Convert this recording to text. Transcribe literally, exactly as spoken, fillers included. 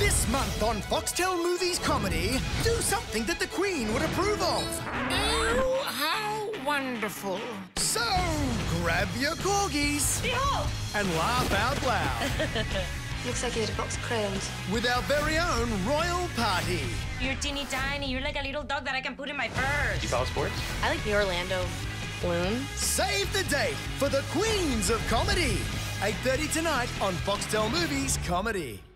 This month on Foxtel Movies Comedy, do something that the Queen would approve of. Oh, how wonderful. So, grab your corgis Behold! and laugh out loud. Looks like you had a box of crayons. With our very own royal party. You're teeny tiny. You're like a little dog that I can put in my purse. Do you follow sports? I like the Orlando Bloom. Save the date for the Queens of Comedy. eight thirty tonight on Foxtel Movies Comedy.